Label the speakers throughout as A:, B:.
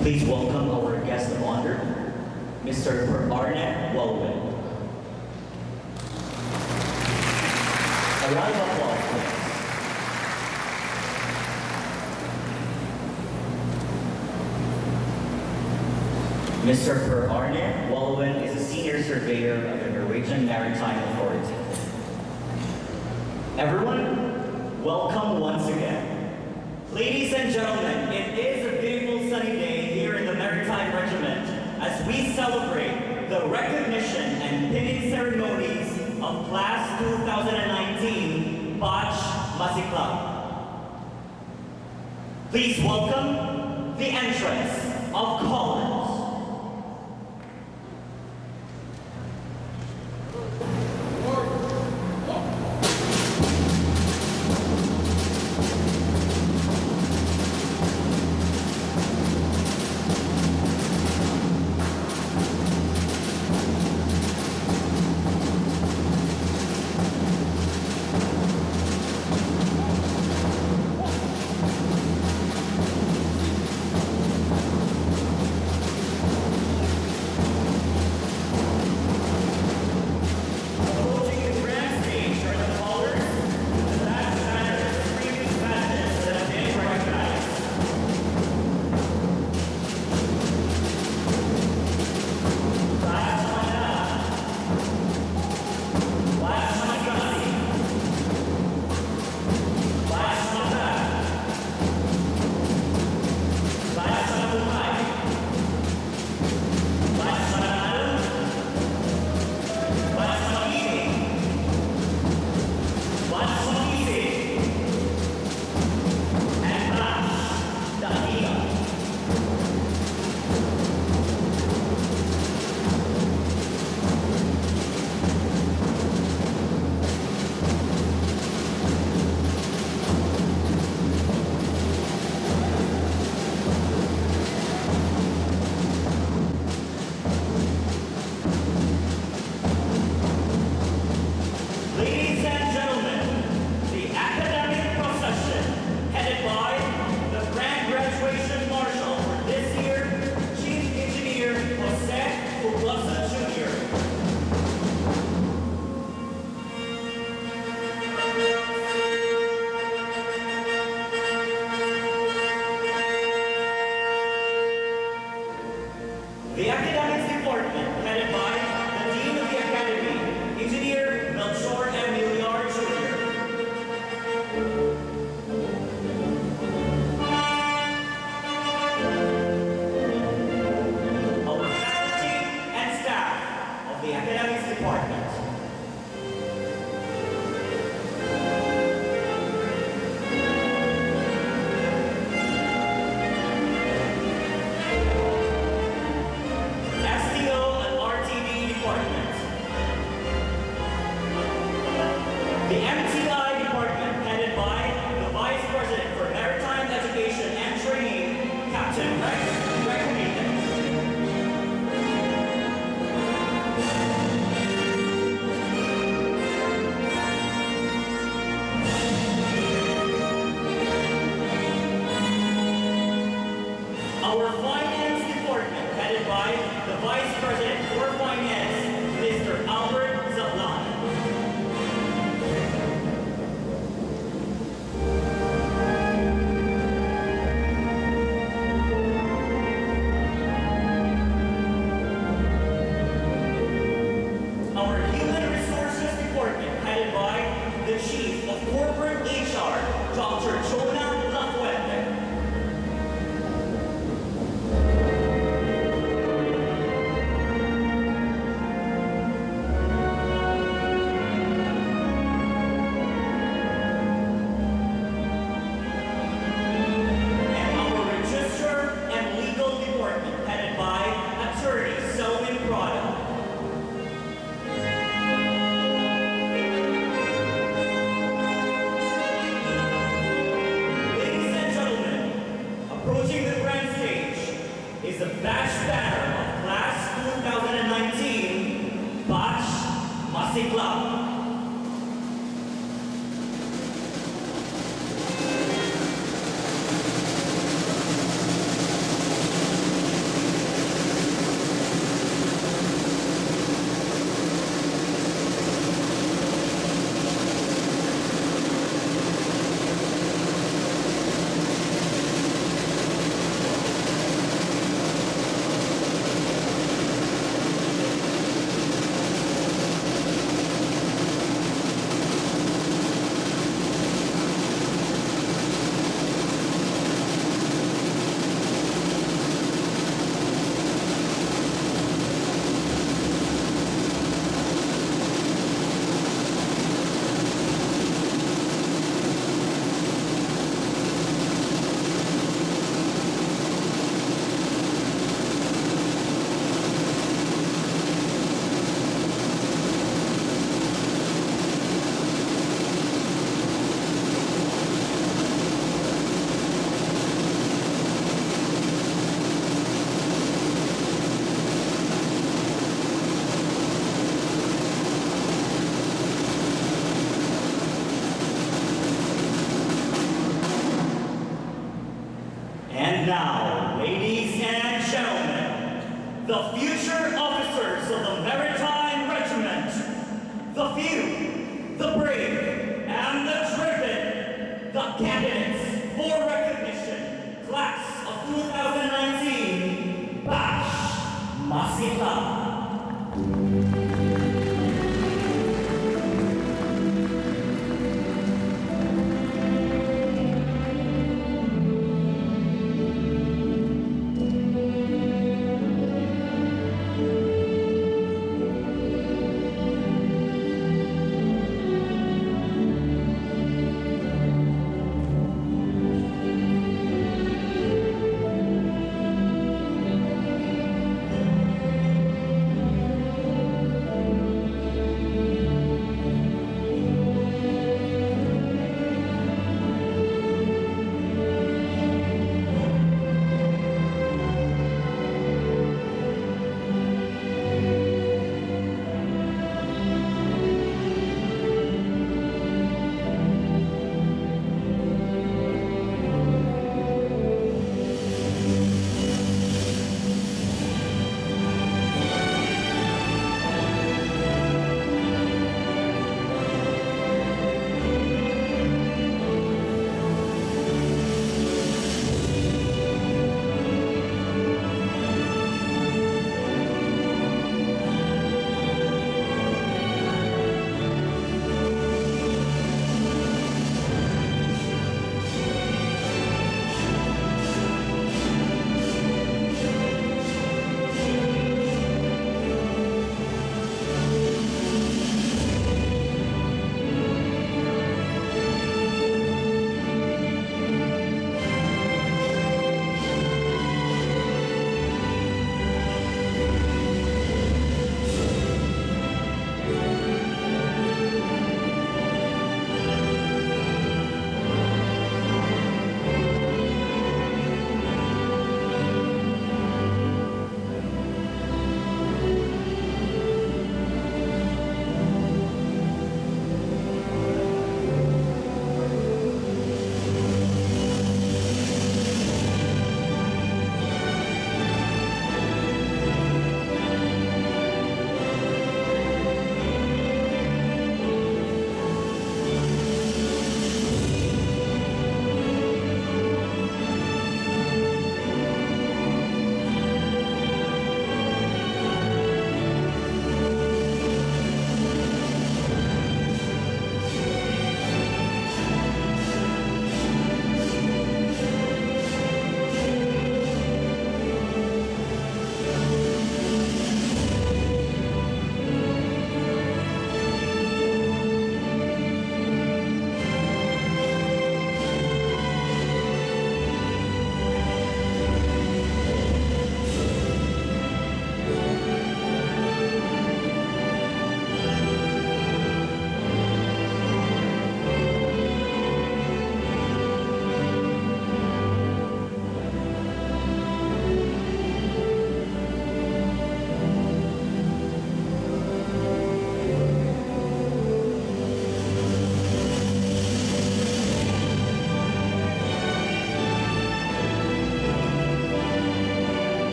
A: Please welcome our guest of honor, Mr. Arnett Walwin. A round of applause, please. Mr. Arnett Walwin is a senior surveyor of the Norwegian Maritime Authority. Everyone, welcome once again. Ladies and gentlemen, it is a beautiful sunny day here in the Maritime Regiment as we celebrate the recognition and pinning ceremonies of Class 2019 Batch Masikla. Please welcome the entrance of Collins. the future officers of the Maritime Regiment, the few, the brave, and the driven, the candidates for recognition, class of 2019, Bash Masita.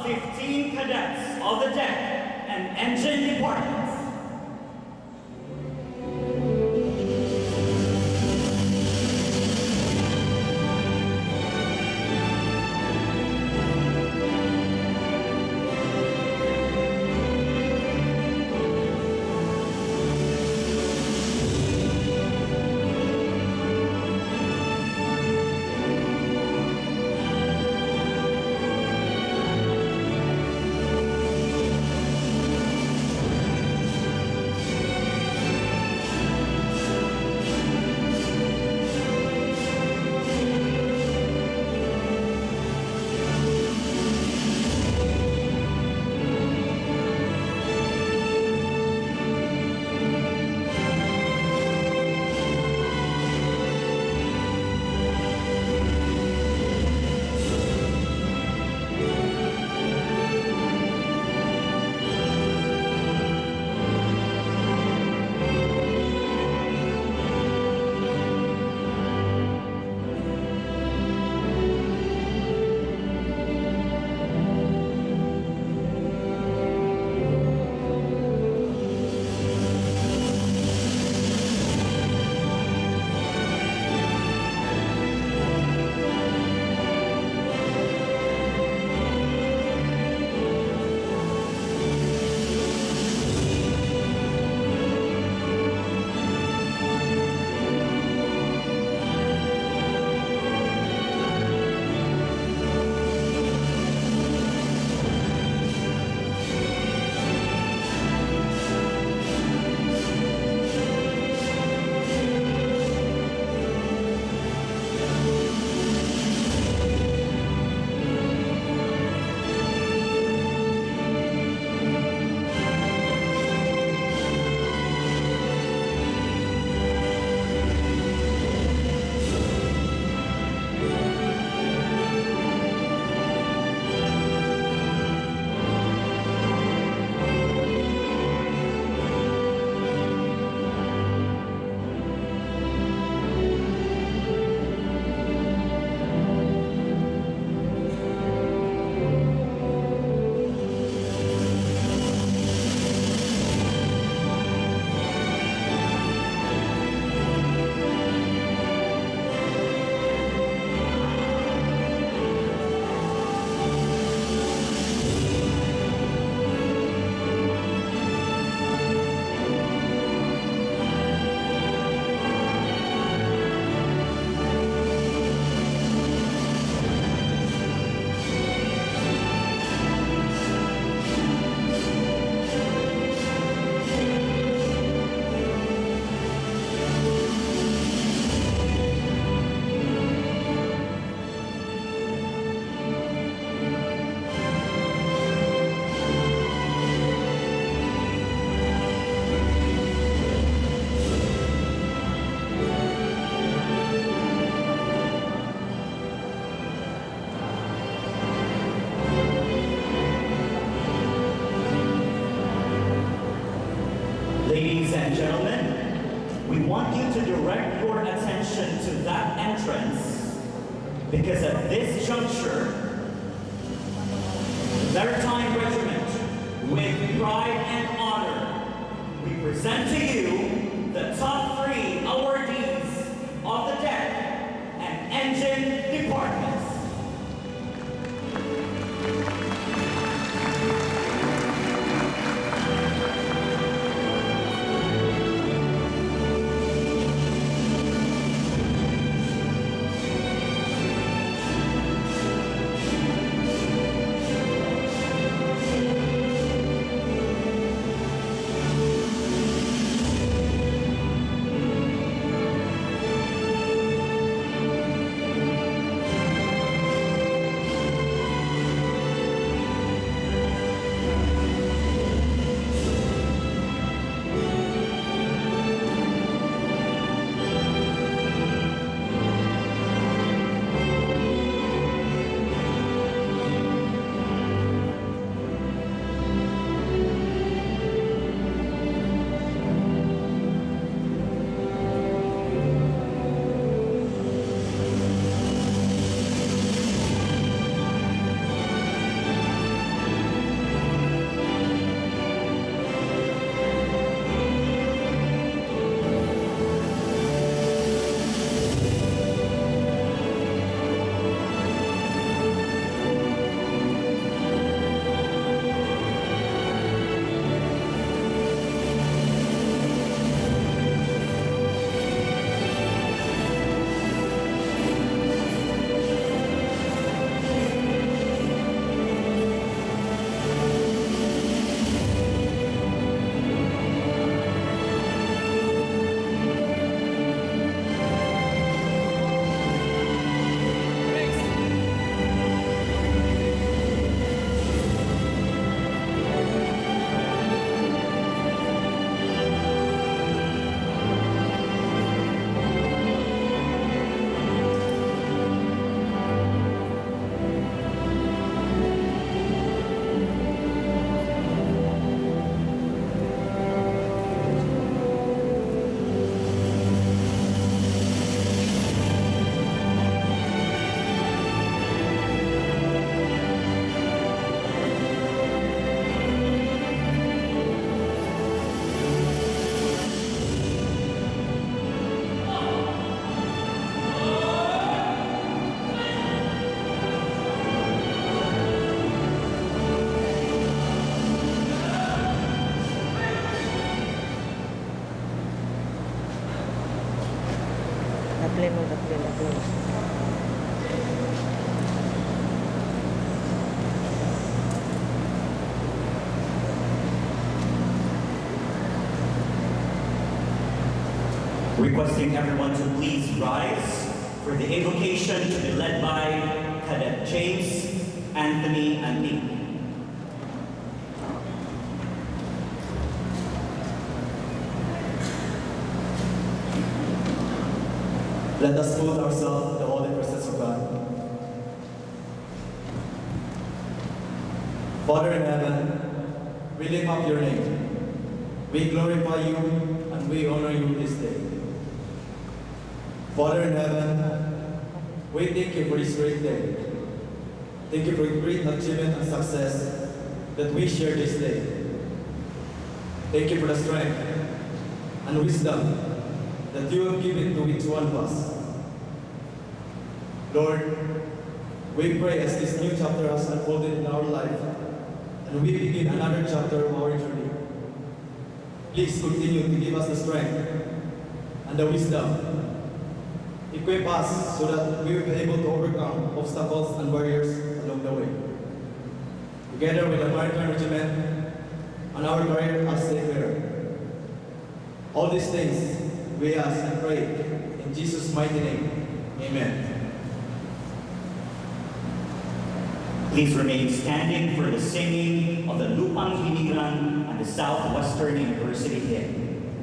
A: 15 cadets of the deck and engine departments. Ladies and gentlemen, we want you to direct your attention to that entrance because at this juncture, Maritime Regiment, with pride and honor, we present to you the top 3 awardees of the deck and engine departments. Requesting everyone to please rise for the invocation to be led by Cadet James, Anthony, and me.
B: Let us put ourselves in the holy presence of God. Father in heaven, we lift up your name. We glorify you and we honor you this day. Father in heaven, we thank you for this great day. Thank you for the great achievement and success that we share this day. Thank you for the strength and wisdom that you have given to each one of us. Lord, we pray as this new chapter has unfolded in our life and we begin another chapter of our journey. Please continue to give us the strength and the wisdom. Equip us so that we will be able to overcome obstacles and barriers along the way. Together with the Maritime Regiment and our career as seafarer. All these things we ask and pray in Jesus' mighty name. Amen.
A: Please remain standing for the singing of the Lupang Hiniran and the Southwestern University hymn.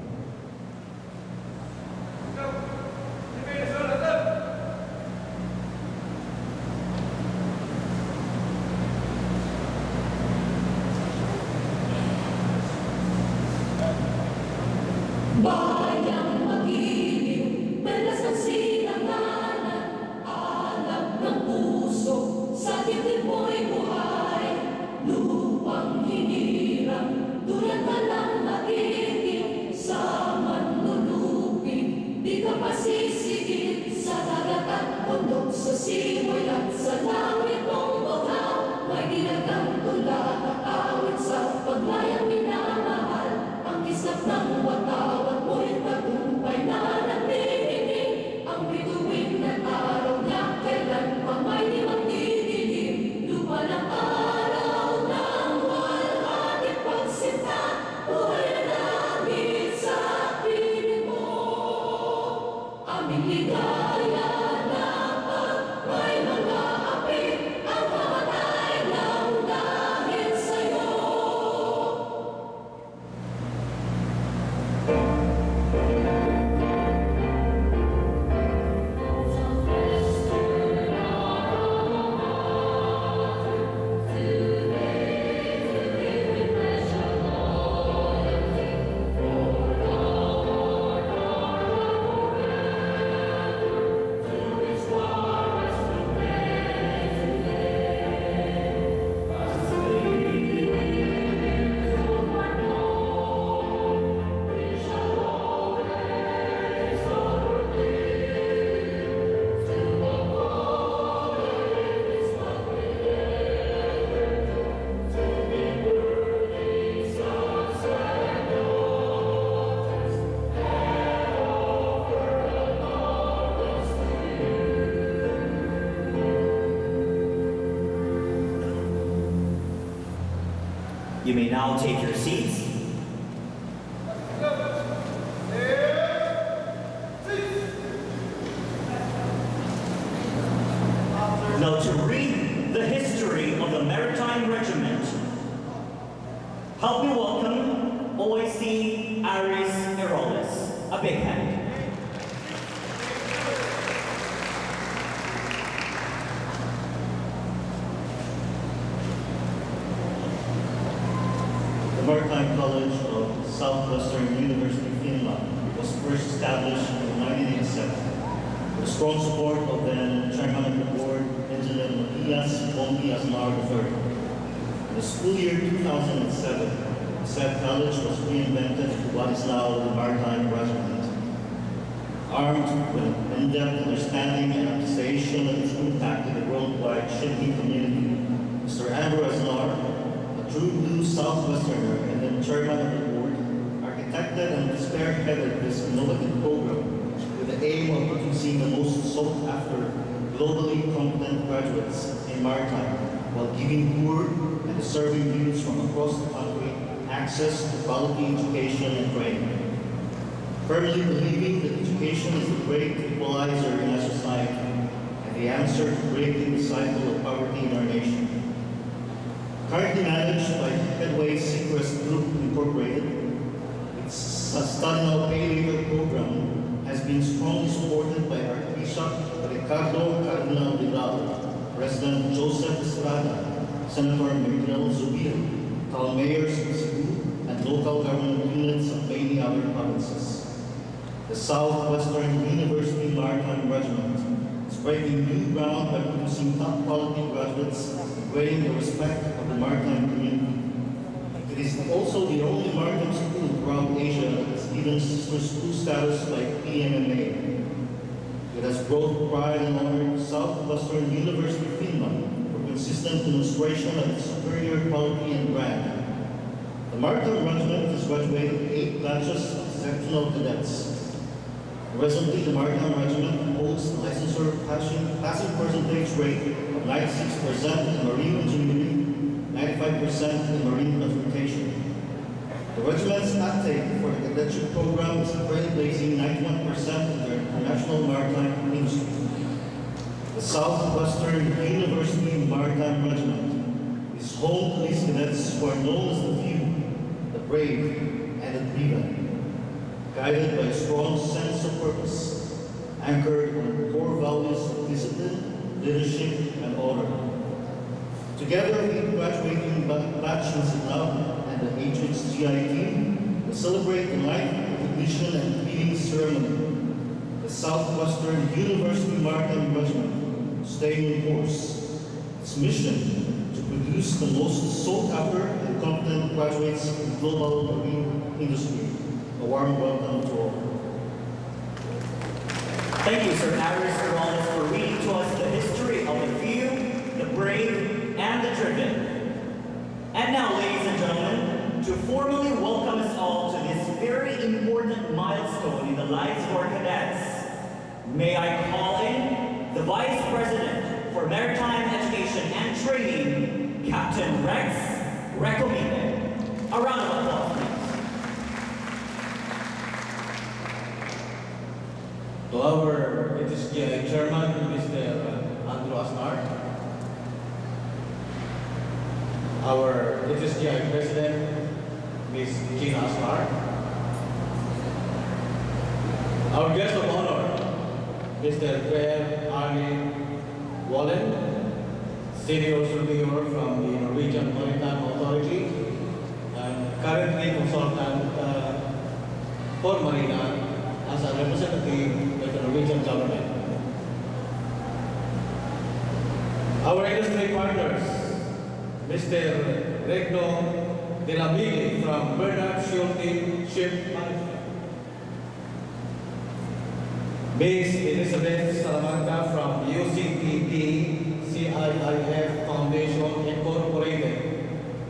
A: You may now take your seats. Now to read the history of the Maritime Regiment, help me welcome OIC Aris Eroles. A big hand.
C: The Maritime College of Southwestern University, Finland was first established in 1987 with the strong support of then Chairman of the Board, Engineer Matthias Bongi Asmar III. In the school year 2007, said college was reinvented to what is now the Maritime Regiment. Armed with an in-depth understanding and appreciation of its impact to the worldwide shipping community, Mr. Andrew Asmar, true blue Southwesterner and then chairman of the board, architected and spearheaded this innovative program with the the aim of producing the most sought-after, globally competent graduates in maritime, while giving poor and deserving youths from across the country access to quality education and training. Firmly believing that education is the great equalizer in our society and the answer to breaking the cycle of poverty in our nation. Currently managed by Headway Seacrest Group Incorporated, its Study Now Pay Later program has been strongly supported by Archbishop Ricardo Cardinal Vidal, President Joseph Estrada, Senator Miguel Zubir, town mayors of Cebu, and local government units of many other provinces. The Southwestern University Maritime Regiment is breaking new ground by producing top quality graduates and gaining the respect of the maritime community. It is also the only maritime school throughout Asia that is given sister school status like PMMA. It has brought pride and honor to Southwestern University Finland for consistent demonstration of its superior quality and brand. The Maritime Regiment has graduated 8 batches of exceptional cadets. Presently, the Maritime Regiment holds a licensure passing percentage rate of 96% in marine engineering, 95% in marine transportation. The regiment's uptake for the cadetship program is trailblazing 91% in the international maritime industry. The Southwestern University Maritime Regiment is home to these cadets who are known as the few, the brave, and the driven, guided by a strong sense of purpose, anchored on core values of discipline, leadership, and honor. Together with graduating batch in Signal and the HHGI team, we celebrate the life recognition and feeding ceremony. The Southwestern University Maritime Regiment, staying in course. Its mission to produce the most sought-after and competent graduates in the global marine industry. A warm welcome to all.
A: Thank you, Sir Aris Morales, for reading to us the history of the few, the brave, and the driven. And now, ladies and gentlemen, to formally welcome us all to this very important milestone in the lives of our cadets, may I call in the Vice President for Maritime Education and Training, Captain Rex Recomite. A round of applause, please.
D: To our HSGI Chairman, Mr. Andrew Asnar, our HSGI President, Ms. Gina Asnar, our guest of honor, Mr. Claire Arne Wallen, Senior Surveyor from the Norwegian Maritime Authority, and currently consultant for Marina as a representative with the Norwegian government. Our industry partners, Mr. Regno Dinabili from Bernard Schulte Ship Management, Ms. Elizabeth Salamanca from UCTP CIIF Foundation Incorporated.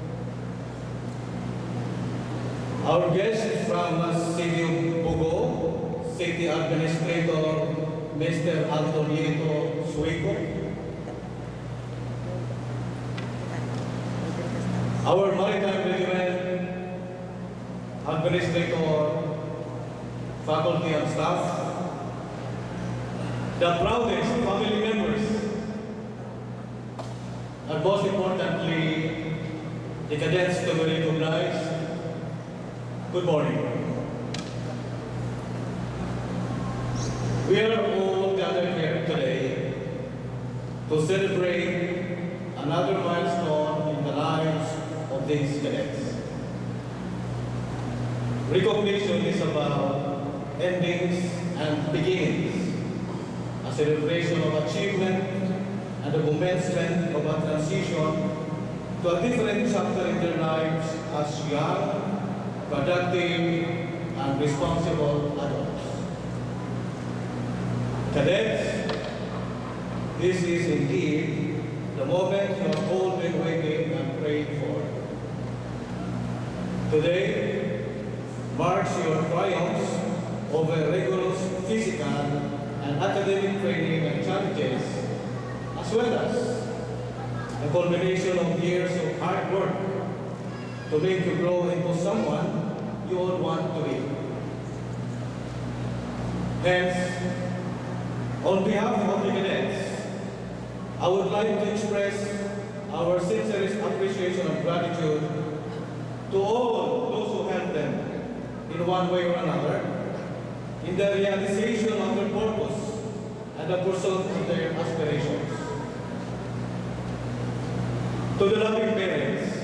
D: Our guest from Cebu Bugo, City Administrator, Mr. Antonio Suico. Our Maritime Regiment Administrator, faculty and staff, the proudest family members, and most importantly, the cadets to be recognized. Good morning. We are all gathered here today to celebrate another milestone in the lives of these cadets. Recognition is about endings and beginnings, a celebration of achievement and the commencement of a transition to a different chapter in their lives as young, productive, and responsible adults. Cadets, this is indeed the moment you have all been waiting and praying for. Today marks your triumphs over rigorous of physical and academic training and challenges, as well as a culmination of years of hard work to make you grow into someone you all want to be. Hence, on behalf of the cadets, I would like to express our sincerest appreciation and gratitude to all those who helped them in one way or another in the realization of their purpose and the pursuit of their aspirations. To the loving parents,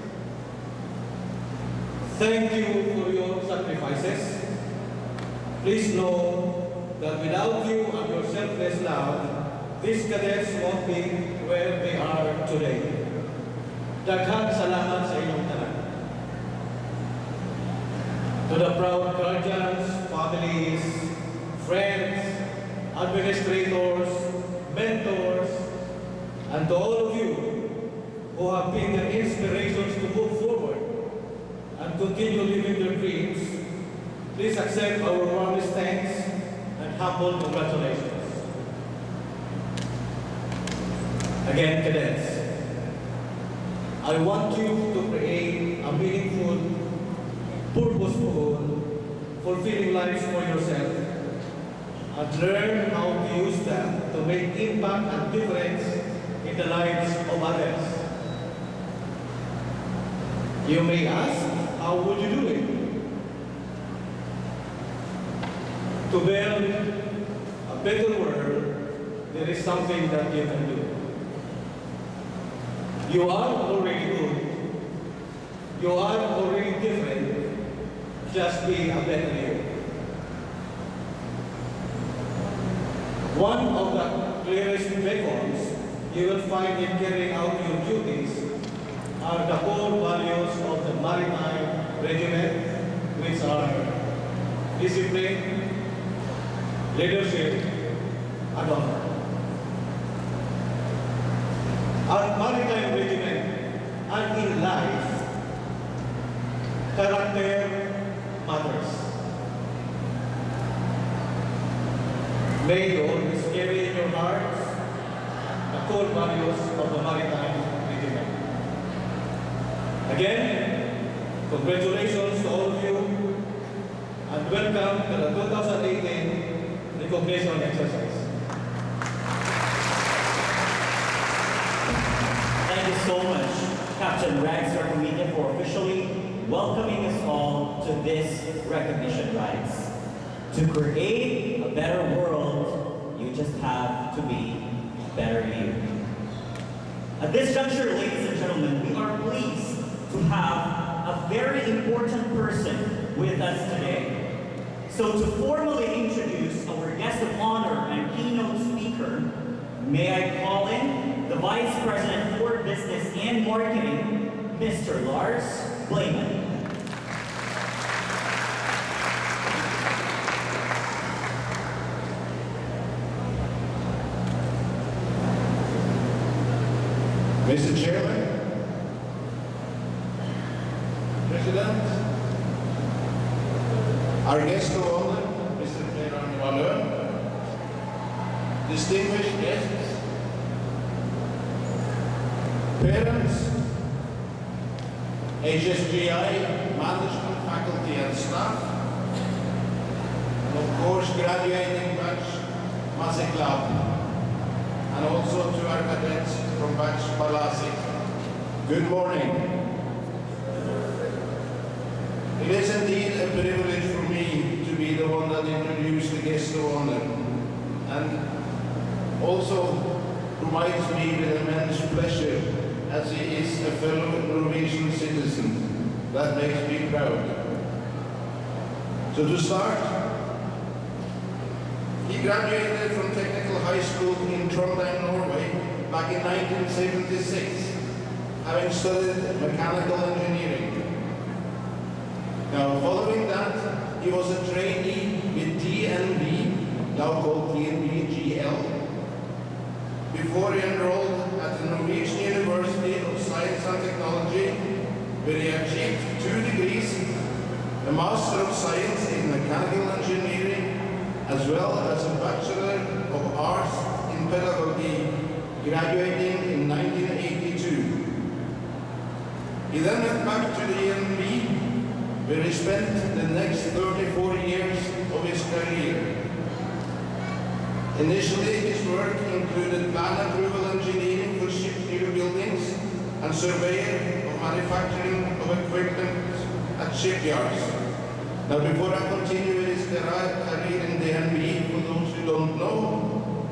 D: thank you for your sacrifices. Please know that without you and your selfless love, these cadets won't be where they are today. Daghang salamat sa inyong tanan. To the proud guardians, families, friends, administrators, mentors, and to all of you who have been the inspirations to move forward and continue living their dreams, please accept our warmest thanks and humble congratulations. Again, cadets, I want you to create a meaningful, purposeful, fulfilling lives for yourself and learn how to use them to make impact and difference in the lives of others. You may ask, how would you do it? To build a better world, there is something that you can do. You are already good. You are already different. Just be a better you. One of the clearest beacons you will find in carrying out your duties are the core values of the Maritime Regiment, which are discipline, leadership, and honor. At Maritime Regiment and in life, character matters. May you always carry in your hearts the core values of the Maritime Regiment. Again, congratulations to all of you and welcome to the 2018 recognition exercise.
A: Thank you so much, Captain Rags Archimedia, for officially welcoming us all to this recognition rites. To create a better world, you just have to be better you. At this juncture, ladies and gentlemen, we are pleased to have a very important person with us today. So to formally introduce our guest of honor and keynote speaker, may I call in the Vice President for Business and Marketing, Mr. Lars Blayman.
E: Mr. Chairman, President, our guest of honor, Mr. Peran Wallen, distinguished guests, parents, HSGI, management, faculty and staff, and of course graduating batch Masikla, and also to our cadets from batch Palasik. Good morning. It is indeed a privilege for me to be the one that introduced the guest of honor, and also provides me with immense pleasure as he is a fellow Norwegian citizen. That makes me proud. So to start, he graduated from Technical High School in Trondheim, Norway back in 1976, having studied mechanical engineering. Now, following that, he was a trainee with DNV, now called DNV-GL, before he enrolled at the Norwegian University of Science and Technology, where he achieved 2 degrees, a Master of Science in Mechanical Engineering as well as a Bachelor of Arts in Pedagogy, graduating in 1982. He then went back to the ENB, where he spent the next 34 years of his career. Initially, his work included plan approval engineering for ship new buildings and surveyor of manufacturing of equipment at shipyards. Now, before I continue with his career in DNB, for those who don't know,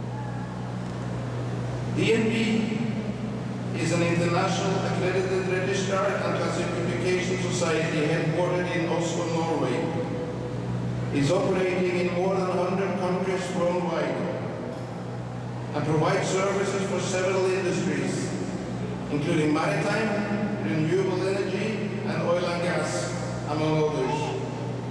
E: DNB is an international accredited registrar and classification society headquartered in Oslo, Norway. Is operating in more than 100 countries worldwide and provides services for several industries, including maritime, renewable energy, and oil and gas, among others.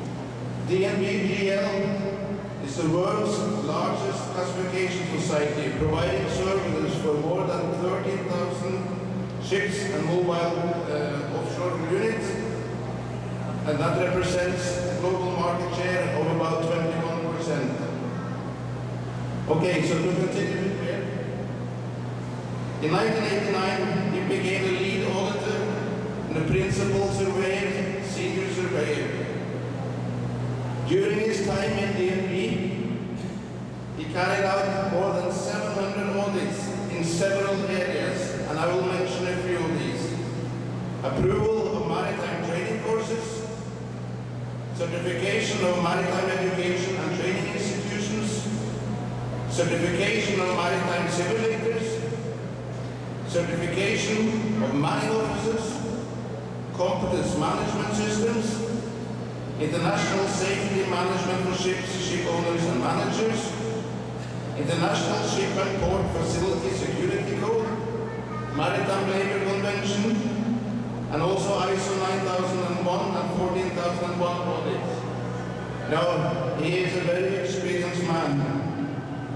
E: DNBGL is the world's largest classification society, providing services for more than 13,000 ships and mobile offshore units, and that represents a global market share of about 21%. Okay, so to continue with Pierre. In 1989, he became the lead auditor and the principal surveyor, senior surveyor. During his time in DNB, he carried out more than 700 audits in several areas, and I will mention a few of these. Approval of maritime training courses, certification of maritime education and training institutions, certification of maritime simulators, certification of manning officers, competence management systems, international safety management for ships, ship owners and managers, international ship and port facility security code, maritime labor convention, and also ISO 9001 and 14001 audits. Now, he is a very experienced man.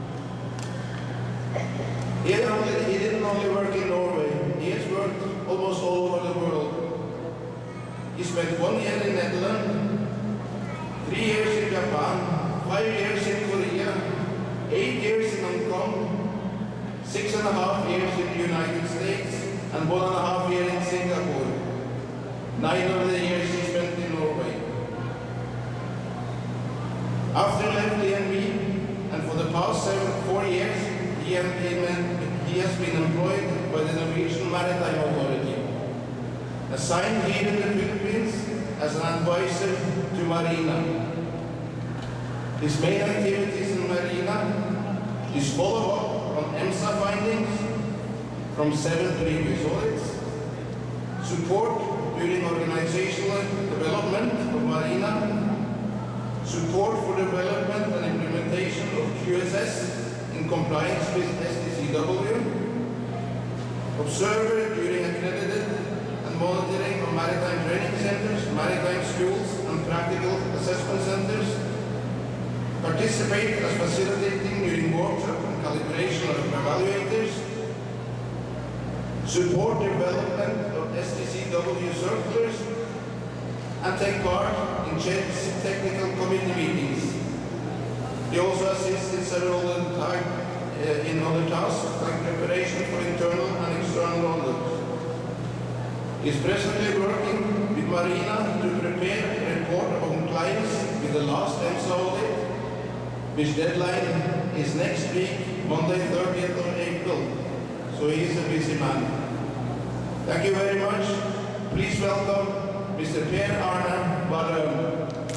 E: He didn't only work in Norway, he has worked almost all over the world. He spent 1 year in Netherlands, 3 years in Japan, 5 years in Korea, 8 years in Hong Kong, 6.5 years in the United States, and 1.5 years in Singapore. 9 of the years he spent in Norway. After he left DNB, and for the past 4 years, he has been employed by the Norwegian Maritime Authority, assigned here in the Philippines as an advisor to Marina. His main activities in Marina is follow-up on EMSA findings from 7 previous audits, support during organizational development of Marina, support for development and implementation of QSS in compliance with STCW, observer during accredited and monitoring of maritime training centers, maritime schools and practical assessment centers, participate as facilitating during workshop and calibration of evaluators, support development of STCW circulars, and take part in CHED's technical committee meetings. He also assists in several other tasks, like preparation for internal and external audits. He is presently working with Marina to prepare a report of compliance with the last EMSA audit, which deadline is next week, Monday 30th of April. So he is a busy man. Thank you very much. Please welcome Mr. Per Arne Barøen.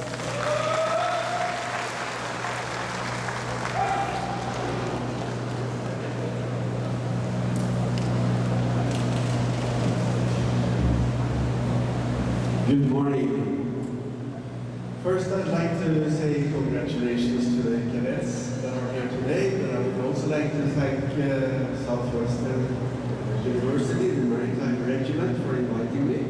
F: Good morning. First, I'd like to say congratulations to the cadets that are here today, but I would also like to thank Southwestern University, the Maritime Regiment, for inviting me.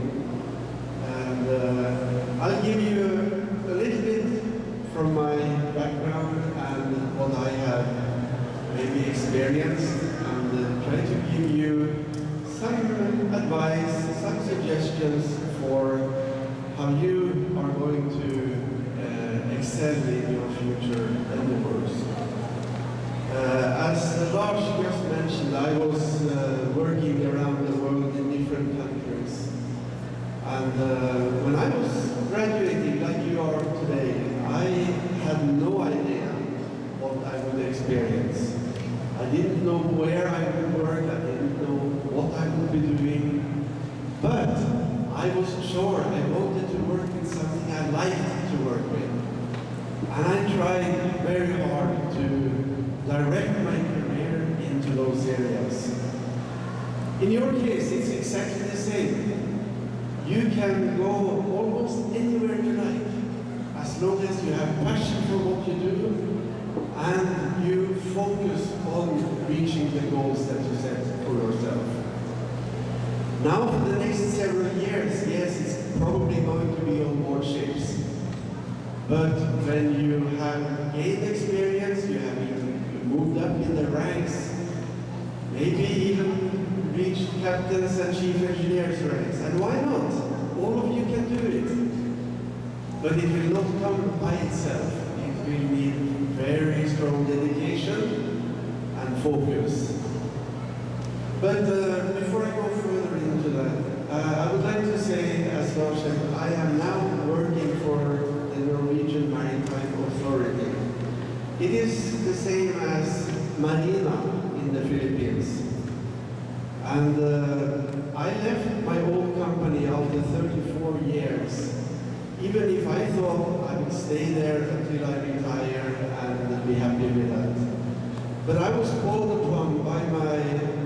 F: And I'll give you a little bit from my background and what I have maybe experienced, and try to give you some advice, some suggestions for how you are going to excel in your future endeavors. As Lars just mentioned, I was working around the world in different countries. And when I was graduating, like you are today, I had no idea what I would experience. I didn't know where I would work, I didn't know what I would be doing, but I was sure I wanted to work with something I liked to work with. And I tried very hard to direct my career into those areas. In your case, it's exactly the same. You can go almost anywhere you like, as long as you have passion for what you do and you focus on reaching the goals that you set for yourself. Now for the next several years, yes, it's probably going to be on board ships. But when you have gained experience, you have moved up in the ranks, maybe even reached captains and chief engineers ranks. And why not? All of you can do it. But it will not come by itself. It will need very strong dedication and focus. But before I go further into that, I would like to say, as Lars said, I am now working for the Norwegian Maritime Authority. It is the same as Marina in the Philippines. And I left my old company after 34 years, even if I thought I would stay there until I retire and be happy with that. But I was called upon by my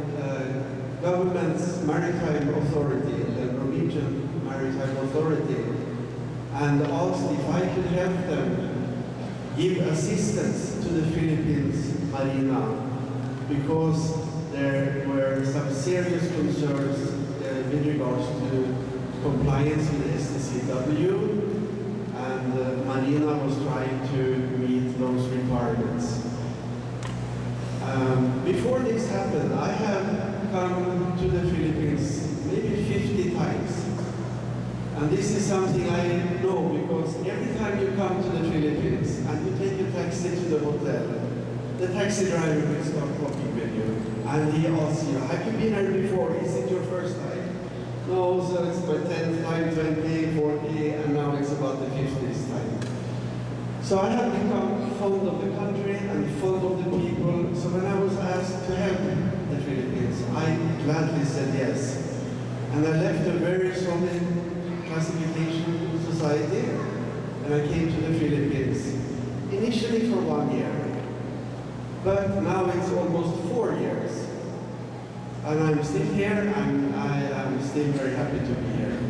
F: government's maritime authority, the Norwegian Maritime Authority, and asked if I could help them give assistance to the Philippines Marina, because there were some serious concerns with regards to compliance with STCW, and Marina was trying to meet those requirements. Before this happened, I have come to the Philippines maybe 50 times. And this is something I know because every time you come to the Philippines and you take a taxi to the hotel, the taxi driver will start talking with you. And he asks you, have you been here before? Is it your first time? No, so it's my 10th time, 20, 40, and now it's about the 50th time. So I have become fond of the country and fond of the people. So when I was asked to help the Philippines, I gladly said yes. And I left a very solid classification society, and I came to the Philippines, initially for 1 year. But now it's almost 4 years. And I'm still here, and I am still very happy to be here.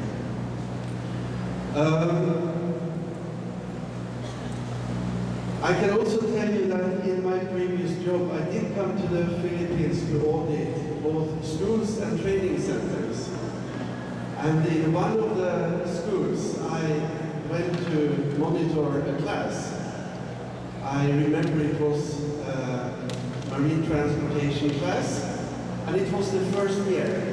F: I can also tell you that in my previous job, I did come to the Philippines to audit both schools and training centers. And in one of the schools, I went to monitor a class. I remember it was a marine transportation class, and it was the first year.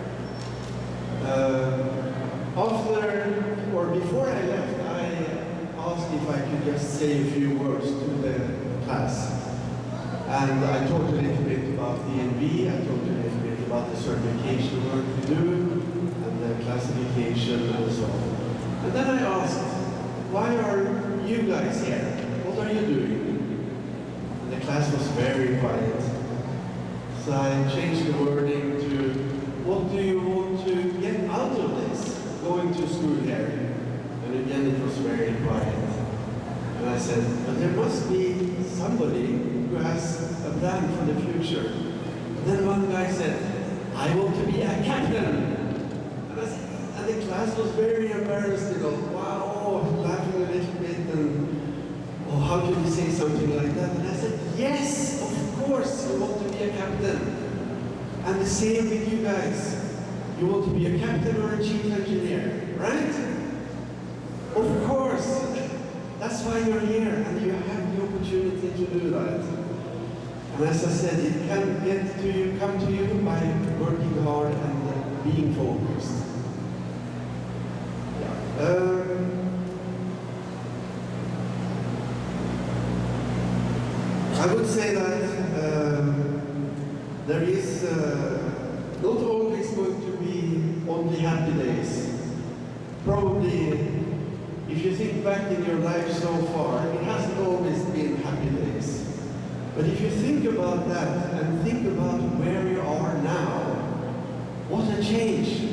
F: Before I left, I asked if I could just say a few words to the class. And I talked a little bit about DNV, I talked a little bit about the certification work we do, and the classification and so on. And then I asked, why are you guys here? What are you doing? And the class was very quiet. So I changed the wording to, what do you want to get out of this, going to school here? And again, it was very quiet. And I said, but there must be somebody who has a plan for the future. And then one guy said, I want to be a captain. And I said, and the class was very embarrassed, you know, wow, laughing a little bit, and oh, how can you say something like that? And I said, yes, of course, you want to be a captain. And the same with you guys. You want to be a captain or a chief engineer, right? Of course. That's why you're here, and you have the opportunity to do that. And as I said, it can get to you, come to you by working hard and being focused. I would say that there is not always going to be only happy days. Probably, if you think back in your life so far, it hasn't always been happy days. But if you think about that and think about where you are now, what a change.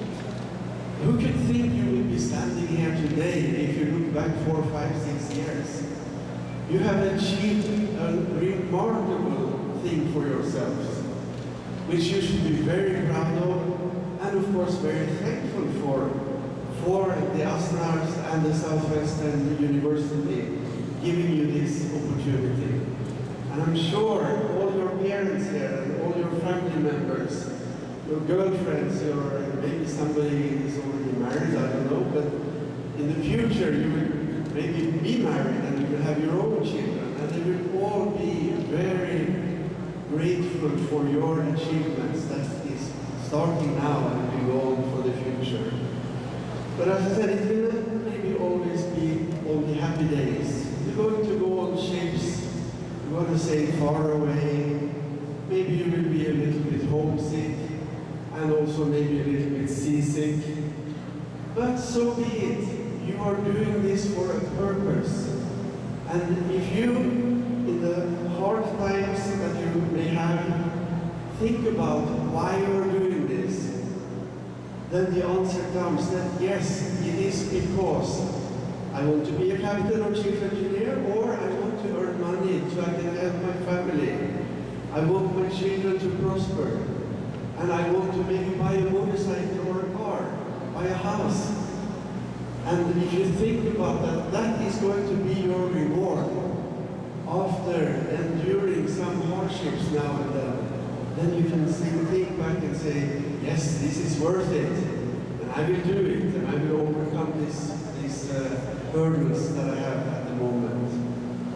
F: Who could think you would be standing here today if you look back 4, 5, 6 years? You have achieved a remarkable thing for yourselves, which you should be very proud of, and of course very thankful for the Astronauts and the Southwestern University giving you this opportunity. And I'm sure all your parents here and all your family members, your girlfriends, your maybe somebody is already married, I don't know, but in the future you will maybe be married and you will have your own children, and they will all be very grateful for your achievements that is starting now and will go on for the future. But as I said, it will not maybe always be only happy days. You're going to go on ships, you're going to sail far away, maybe you will be a little bit homesick, and also maybe a little bit seasick. But so be it. You are doing this for a purpose. And if you, in the hard times that you may have, think about why you are doing this, then the answer comes that yes, it is because I want to be a captain or chief engineer, or I want to earn money so I can help my family. I want my children to prosper. And I want to maybe buy a motorcycle or a car, buy a house. And if you think about that, that is going to be your reward after enduring some hardships now and then you can think back and say, yes, this is worth it, and I will do it, and I will overcome these hurdles that I have at the moment.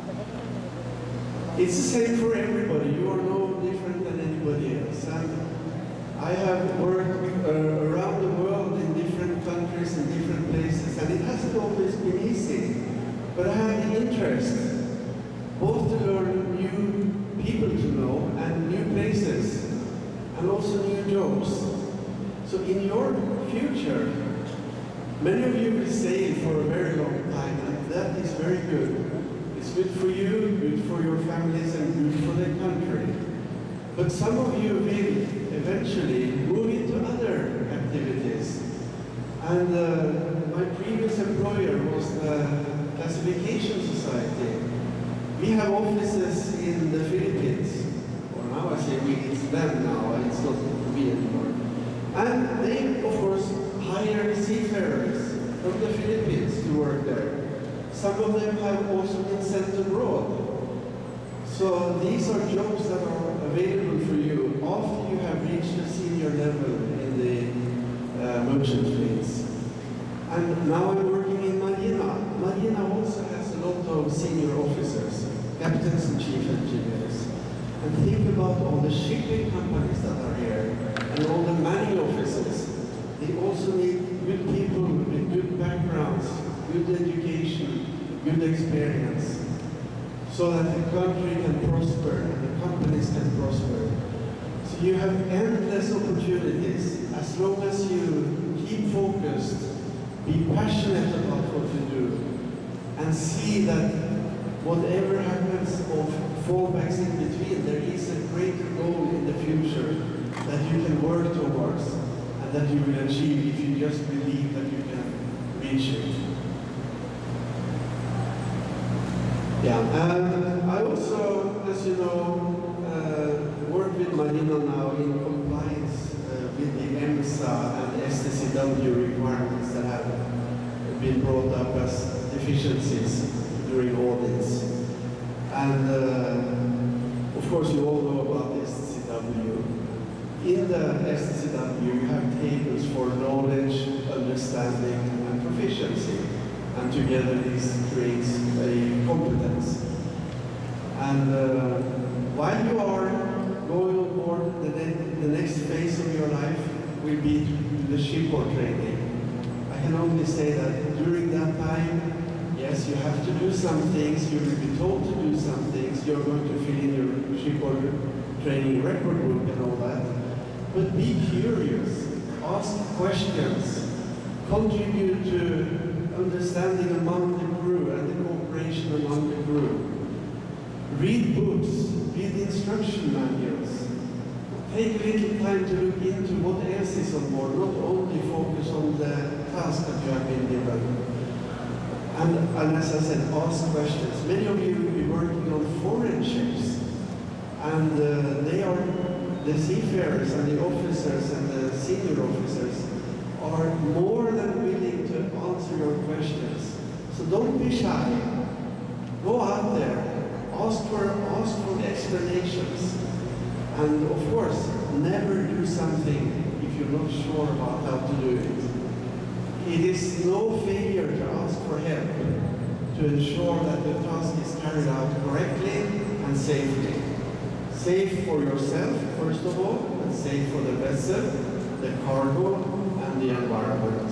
F: It's the same for everybody. You are no different than anybody else. And I have worked around the world in different countries and different places, and it hasn't always been easy. But I have the interest both to learn new people to know and new places, and also new jobs. So in your future, many of you will sail for a very long time, and that is very good. It's good for you, good for your families, and good for the country. But some of you will eventually move into other activities. And my previous employer was the Classification Society. We have offices in the Philippines, or now I say we, it's them now, it's not me anymore. And they, of course, hire seafarers from the Philippines to work there. Some of them have also been sent abroad. So these are jobs that are available for you after you have reached a senior level in the merchant fleets. And now I'm working in Marina. Marina also has a lot of senior officers, captains and chief engineers. And think about all the shipping companies that are here, and all the manning offices. They also need good people with good backgrounds, good education, good experience, so that the country can prosper and the companies can prosper. So you have endless opportunities as long as you keep focused, be passionate about what you do, and see that whatever happens or fallbacks in between, there is a greater goal in the future that you can work towards and that you will achieve if you just believe that you can reach it. Yeah, and I also, as you know, work with Marina now in compliance with the EMSA and STCW requirements that have been brought up as deficiencies during audits. And of course you all know about the STCW. In the STCW you have tables for knowledge, understanding and proficiency. And together this creates a competence. And while you are going on board, the next phase of your life will be the shipboard training. I can only say that during that time, Yes, you have to do some things, you will be told to do some things, you're going to fill in your shipboard training record book and all that. But be curious, ask questions, contribute to understanding among the crew and the cooperation among the crew. Read books, read instruction manuals. Take a little time to look into what else is on board, not only focus on the task that you have been given. And as I said, ask questions. Many of you will be working on foreign ships, and they are, the seafarers and the officers and the senior officers are more than willing to answer your questions. So don't be shy. Go out there, ask for the explanations. And of course, never do something if you're not sure about how to do it. It is no failure to ask for help to ensure that the task is carried out correctly and safely. Safe for yourself, first of all, and safe for the vessel, the cargo, and the environment.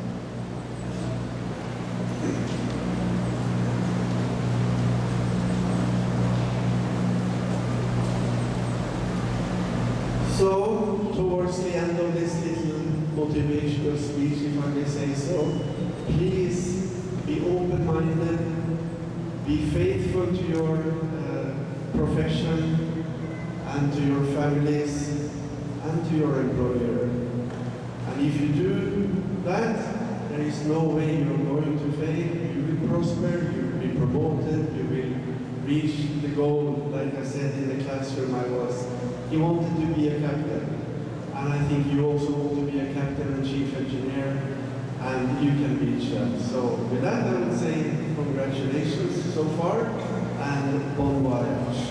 F: So, towards the end of this little motivational speech, if I may say so, please be open-minded, be faithful to your profession and to your families and to your employer. And if you do that, there is no way you're going to fail. You will prosper, you will be promoted, you will reach the goal. Like I said in the classroom I was, he wanted to be a captain. And I think you also want to be a captain and chief engineer, and you can reach that. So with that, I would say congratulations so far, and bon voyage.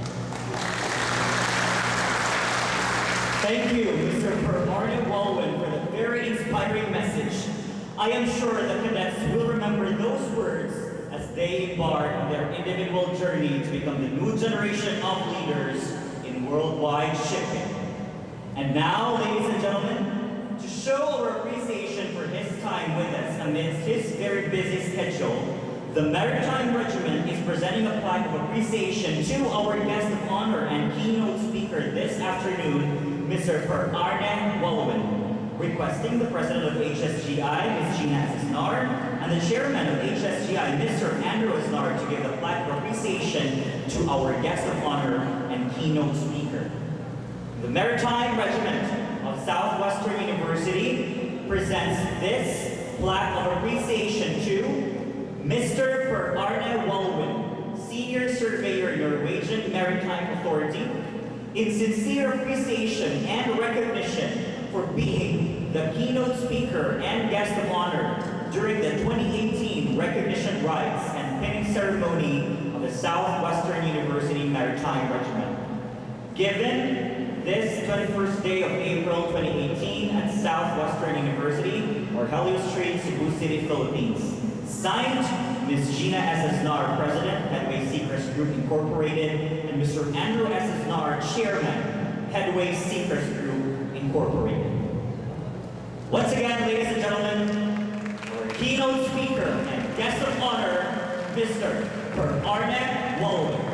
A: Thank you, Mr. Per-Arne Walwyn, for the very inspiring message. I am sure the cadets will remember those words as they embark on their individual journey to become the new generation of leaders in worldwide shipping. And now, ladies and gentlemen, to show our appreciation for his time with us amidst his very busy schedule, the Maritime Regiment is presenting a plaque of appreciation to our guest of honor and keynote speaker this afternoon, Mr. Per-Arne Walwyn, requesting the President of HSGI, Ms. Gina Asesnar, and the Chairman of HSGI, Mr. Andrew Asesnar, to give the plaque of appreciation to our guest of honor and keynote speaker. The Maritime Regiment of Southwestern University presents this plaque of appreciation to Mr. Per-Arne Walwyn, Senior Surveyor, Norwegian Maritime Authority, in sincere appreciation and recognition for being the keynote speaker and guest of honor during the 2018 recognition rites and pinning ceremony of the Southwestern University Maritime Regiment. Given this 21st day of April 2018 at Southwestern University, Rogelio Street, Cebu City, Philippines. Signed, Ms. Gina Asesnar, President, Headway Seacrest Group Incorporated, and Mr. Andrew Asesnar, Chairman, Headway Seacrest Group Incorporated. Once again, ladies and gentlemen, our keynote speaker and guest of honor, Mr. Per-Arne Walwyn.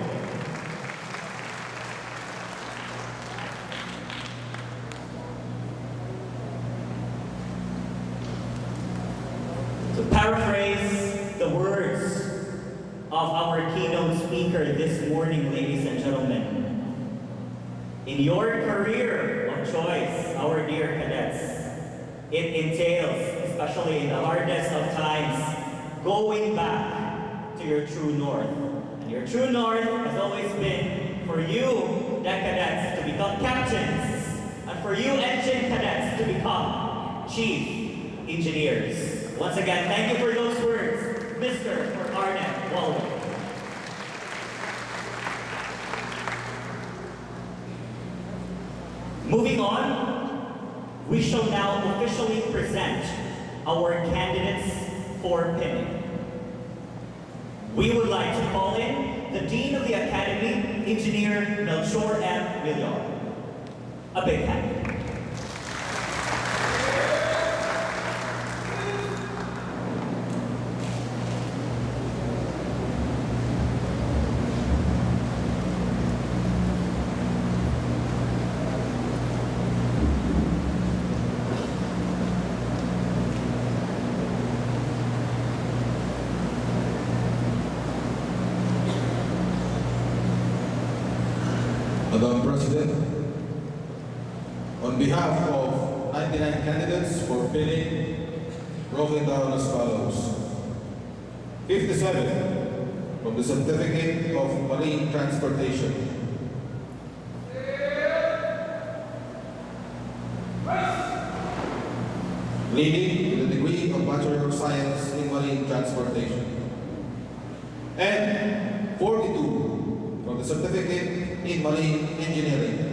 A: To paraphrase the words of our keynote speaker this morning, ladies and gentlemen, in your career of choice, our dear cadets, it entails, especially in the hardest of times, going back to your true north. And your true north has always been for you, deck cadets, to become captains, and for you, engine cadets, to become chief engineers. Once again, thank you for those words, Mr. Per-Arne Walwyn. Moving on, we shall now officially present our candidates for pinning. We would like to call in the Dean of the Academy, Engineer Melchor M. Villar. A big hand.
F: On behalf of 99 candidates for pinning, broken down as follows. 57 from the Certificate of Marine Transportation. Leading to the degree of Bachelor of Science in Marine Transportation. And 42 from the Certificate in Marine Engineering.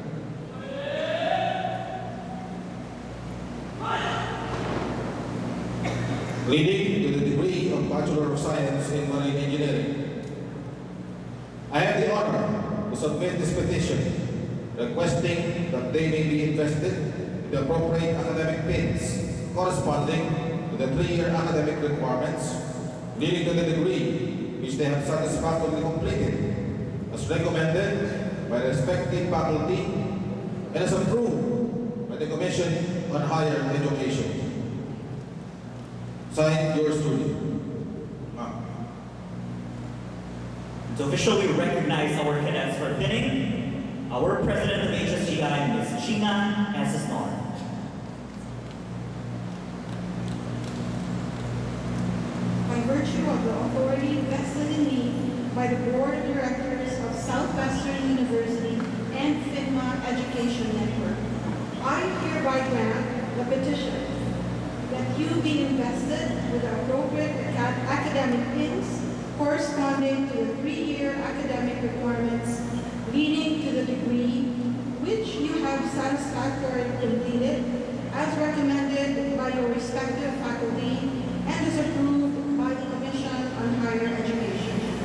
F: Leading to the degree of Bachelor of Science in Marine Engineering. I have the honor to submit this petition requesting that they may be invested in the appropriate academic pins corresponding to the 3-year academic requirements leading to the degree which they have satisfactorily completed as recommended by the respective faculty and as approved by the Commission on Higher Education. Signed, yours truly.
A: To officially recognize our cadets for pinning, our President of HSGI, Ms. China Esesnar.
G: By virtue of the authority vested in me by the Board of Directors of Southwestern University and FINMA Education Network, I hereby grant the petition that you be invested with the appropriate academic pins corresponding to the 3-year academic requirements leading to the degree which you have satisfactorily completed as recommended by your respective faculty and is approved by the Commission on Higher Education.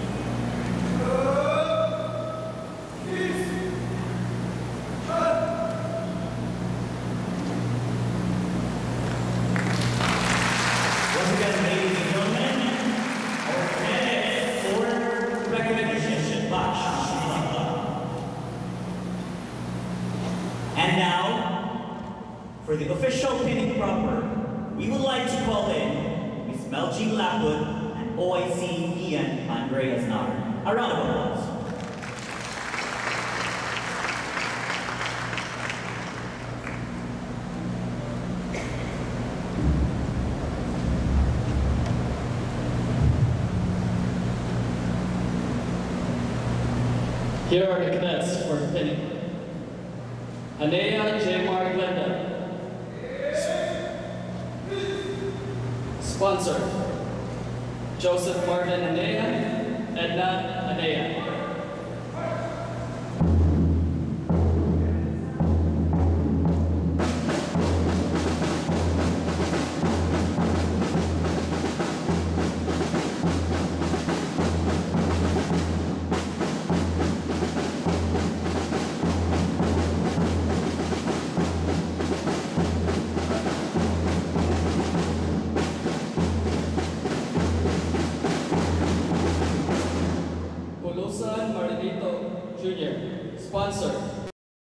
A: And now, for the official pinning proper, we would like to call in Ms. Melji Laput and OIC Ian Andre Aznar. A round of applause.
H: Here are the cadets for pinning. Anea J. Mar Glenda. Sponsor, Joseph Marvin Anea, Edna Anea.